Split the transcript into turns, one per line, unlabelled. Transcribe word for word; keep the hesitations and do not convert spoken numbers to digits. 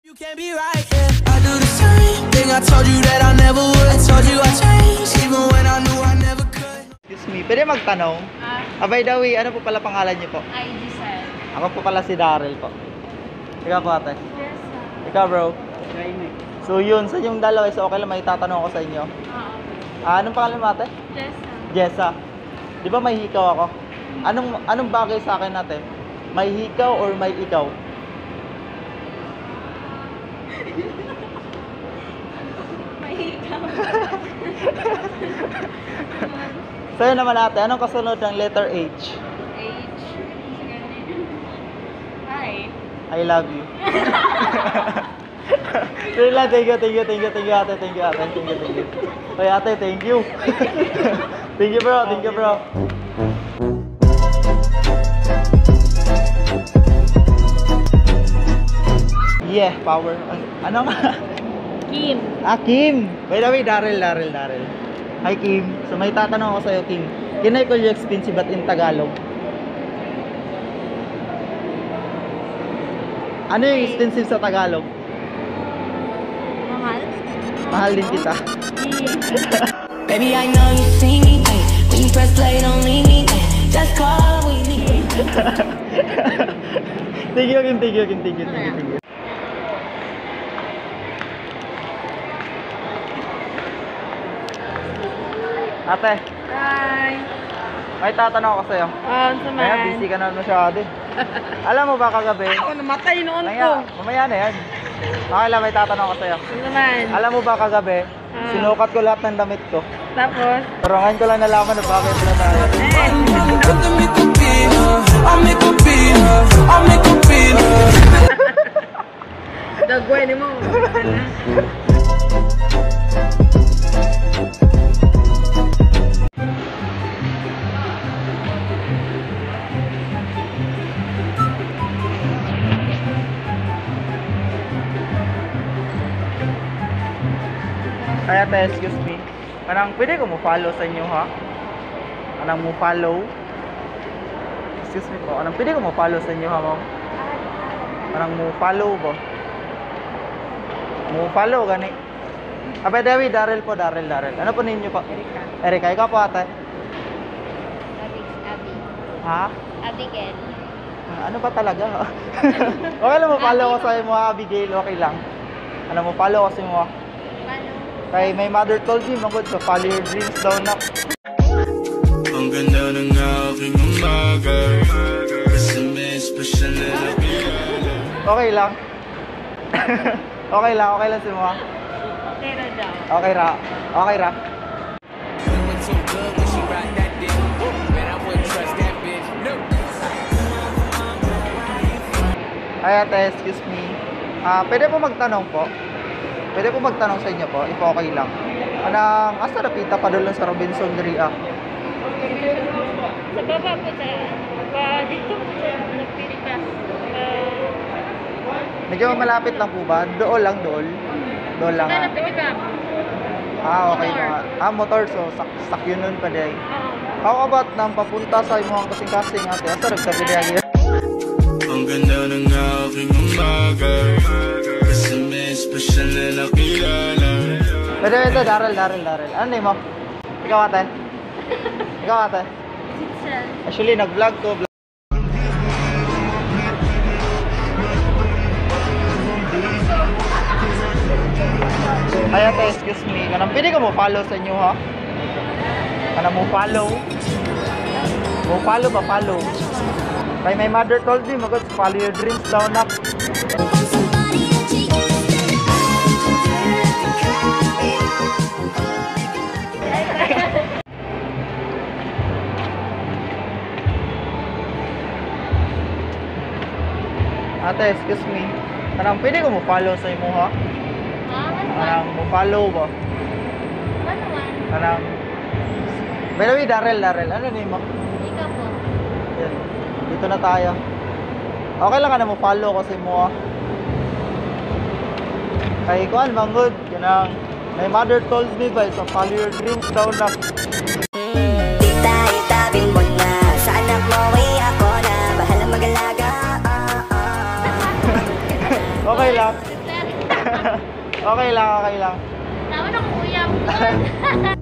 You can't be right, yeah. I do the same thing I told you that I never would. I told you I changed even when I knew I never could.
Excuse me, pwede magtanong?
Ah,
Ah, by the way, ano po pala pangalan niyo po?
I G sir.
Ako po pala si Daryl po. Ikaw po ate?
Yes sir.
Ikaw bro? So yun, sa yung dalawa, so okay lang may tatanong ako sa inyo.
Oo.
Ah, anong pangalan mo ate?
Yes sir.
Jessa. Di ba may hikaw ako? Anong anong bagay sa akin ate? May hikaw or may ikaw?
May ikaw.
Sa'yo naman ate, anong kasunod ng letter H?
H. Hi.
I love you. Sige lang, thank you, thank you, thank you, thank you ate, thank you ate, thank you, thank you. Oy ate, thank you. Thank you bro, thank you bro. Yeah, power. Ano nga?
Kim.
Ah, Kim. By the way, Daryl, Daryl, Daryl. Hi Kim. So may tatanong ako sa'yo Kim. Can I call you expensive but in Tagalog? Ano yung expensive sa Tagalog?
Mahal?
Mahal din kita.
Baby, I know you see me. Ay, when you press play, don't leave me. Ay, just call we need.
Thank you, Kim. Thank you, Kim. Thank you, thank you, thank you. Ate,
Hi.
may tatanong ako sa'yo.
Um, sa
Ngayon, busy ka na masyado. Alam mo ba kagabi?
Ako, namatay noon ko.
Naya, mamaya na yan. Okay lang, may tatanong ako sa'yo.
Ano naman?
Alam mo ba kagabi,
Ah.
sinukat ko lahat ng damit ko.
Tapos?
Pero ngayon ko lang nalaman na bakit na tayo.
Dagway ni mo.
Kaya ate, excuse me. Anong pwede ko mo follow sa inyo ha? Anong mo follow? Excuse me po. Anong pwede ko mo follow sa inyo ha, ma'am? Anong mo follow ba? Mo follow gani. Abay David, Daryl po, Daryl, Daryl. Ano po ninyo po?
Erika.
Erika, ikaw po ate.
Abi. Abi.
Ha?
Abigail.
Ano pa talaga? Okay lang mo follow ko sa inyo ha, Abigail, okay lang. Ano mo follow ko sa inyo ha?
Paano?
Kay my mother told me, magod sa follow your dreams daw na.
Ang ganda ng aking umaga, kasi may special na nakilala.
Okay lang. Okay lang, okay lang si mo.
Okay na daw.
Okay ra. Okay ra. Ay ate, excuse me. Ah, pwede po magtanong po? Pwede po magtanong sa inyo po, if okay lang. Anong, asa napita pa doon sa Robinson Ria?
Sa baba po sa... Pa, dito po sa Pilipinas.
Medyo malapit lang po ba? Dool lang, dool. Dool lang
Sa
ah.
Pilipinas.
Ah, okay nga. Ah, motor, so sak sakyo nun pa day.
Oo.
How about nang papunta sa imong kasing-kasing ate? Asa nagsabi niya?
Ang ganda ng aking umaga, kasi may special na nakilala.
Pwede ito, Daryl, Daryl, Daryl. Ano name mo? Ikaw ate? Ikaw ate?
Sitsa.
Actually, nag-vlog ko. Vlog. Ay ate, excuse me. Kanang pwede ka mo follow sa inyo ha? Kanang mo follow? Mo follow ba follow? Kay my mother told me, magod follow your dreams daw na. Ate, excuse me. Kanang pwede ko mo follow sa imo ha?
Ah, ano man?
Kanang mo follow ba?
Ano man?
Kanang by the way, Daryl, Daryl. Ano name mo?
Ikaw po.
Yan. Dito na tayo. Okay lang ka na mo follow kasi mo ah. Kay kuan mangod kanang my mother told me ba so follow your dreams daw na.
Tita, itabing mo na sa anak mo ay ako na bahala mag-alaga.
Okay lang. Okay lang, okay lang.
Tama na kung uyap.